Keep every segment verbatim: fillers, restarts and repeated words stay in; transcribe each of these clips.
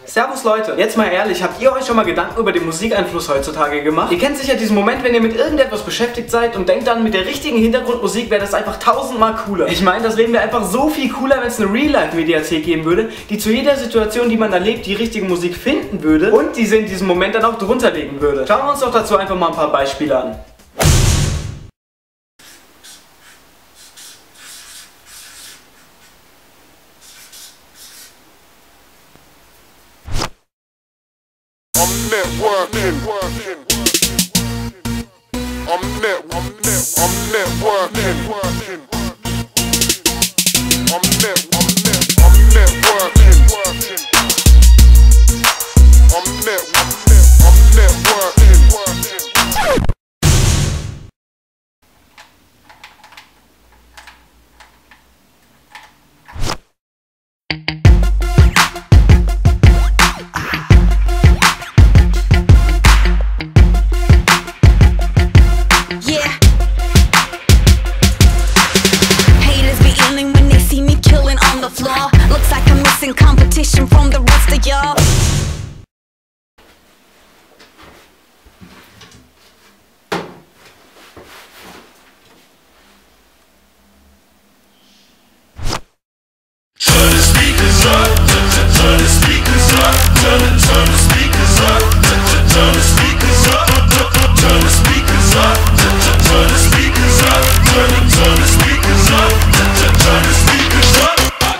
Servus Leute, jetzt mal ehrlich, habt ihr euch schon mal Gedanken über den Musikeinfluss heutzutage gemacht? Ihr kennt sicher diesen Moment, wenn ihr mit irgendetwas beschäftigt seid und denkt dann, mit der richtigen Hintergrundmusik wäre das einfach tausendmal cooler. Ich meine, das Leben wäre einfach so viel cooler, wenn es eine Real-Life-Mediathek geben würde, die zu jeder Situation, die man erlebt, die richtige Musik finden würde und diese in diesem Moment dann auch drunter legen würde. Schauen wir uns doch dazu einfach mal ein paar Beispiele an. I'm networking. I'm net. I'm net. I'm networking. I'm net. I'm net. I'm networking. I'm net. I'm net. I'm networking. Looks like I'm missing competition from the rest of y'all. Turn the speakers up, turn the speakers up, turn the turn the speakers up, turn the speakers up, turn the speakers up, turn the speakers up, turn the turn the speakers up, turn the speakers up.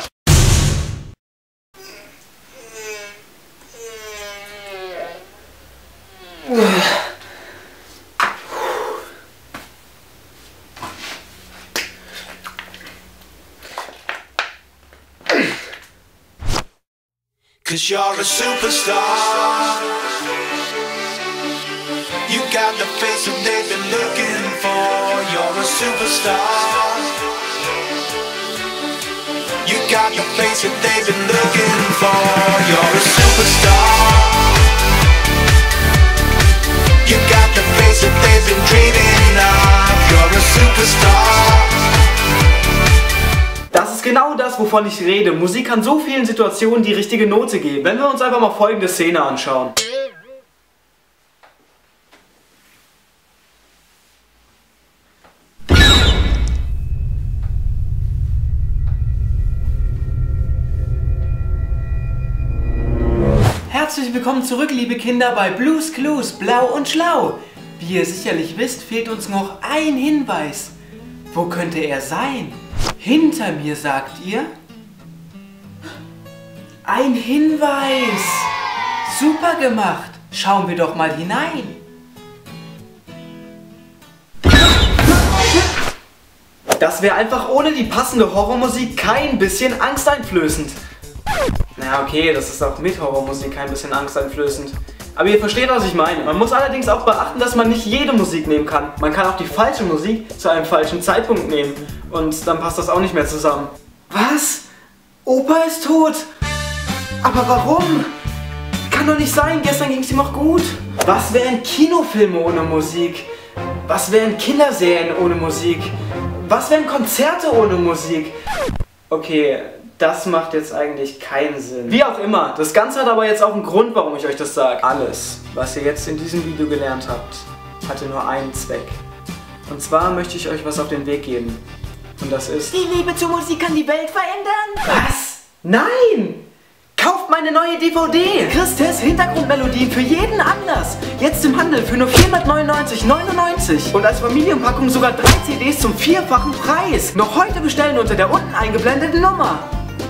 Cause you're a superstar. You got the face that they've been looking for. You're a superstar. You got the face that they've been looking for. You're a superstar. You got the face that they've been dreaming of. You're a superstar. Das ist genau das, wovon ich rede. Musik kann so vielen Situationen die richtige Note geben. Wenn wir uns einfach mal folgende Szene anschauen. Herzlich willkommen zurück, liebe Kinder, bei Blues Clues, Blau und Schlau. Wie ihr sicherlich wisst, fehlt uns noch ein Hinweis. Wo könnte er sein? Hinter mir, sagt ihr? Ein Hinweis! Super gemacht! Schauen wir doch mal hinein. Das wäre einfach ohne die passende Horrormusik kein bisschen angsteinflößend. Na okay, das ist auch mit Horrormusik kein bisschen angsteinflößend. Aber ihr versteht, was ich meine. Man muss allerdings auch beachten, dass man nicht jede Musik nehmen kann. Man kann auch die falsche Musik zu einem falschen Zeitpunkt nehmen. Und dann passt das auch nicht mehr zusammen. Was? Opa ist tot? Aber warum? Kann doch nicht sein, gestern ging es ihm noch gut. Was wären Kinofilme ohne Musik? Was wären Kinderserien ohne Musik? Was wären Konzerte ohne Musik? Okay, das macht jetzt eigentlich keinen Sinn. Wie auch immer, das Ganze hat aber jetzt auch einen Grund, warum ich euch das sage. Alles, was ihr jetzt in diesem Video gelernt habt, hatte nur einen Zweck. Und zwar möchte ich euch was auf den Weg geben. Und das ist... Die Liebe zur Musik kann die Welt verändern. Was? Nein! Kauft meine neue D V D! Chris' Hintergrundmelodien für jeden Anlass. Jetzt im Handel für nur vierhundertneunundneunzig neunundneunzig. Und als Familienpackung sogar drei C Ds zum vierfachen Preis. Noch heute bestellen unter der unten eingeblendeten Nummer.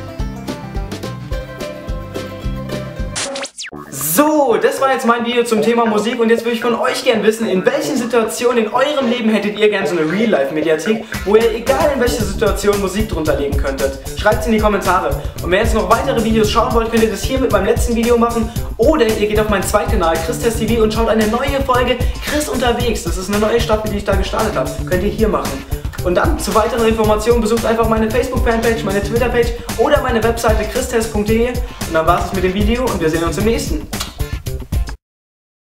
So, das war jetzt mein Video zum Thema Musik und jetzt würde ich von euch gern wissen, in welchen Situationen in eurem Leben hättet ihr gern so eine Real-Life-Mediathek, wo ihr egal in welcher Situation Musik drunter legen könntet. Schreibt es in die Kommentare. Und wenn ihr jetzt noch weitere Videos schauen wollt, könnt ihr das hier mit meinem letzten Video machen oder ihr geht auf meinen zweiten Kanal Chris T V und schaut eine neue Folge Chris unterwegs. Das ist eine neue Staffel, die ich da gestartet habe. Könnt ihr hier machen. Und dann zu weiteren Informationen besucht einfach meine Facebook-Fanpage, meine Twitter-Page oder meine Webseite christest punkt de. Und dann war es mit dem Video und wir sehen uns im nächsten.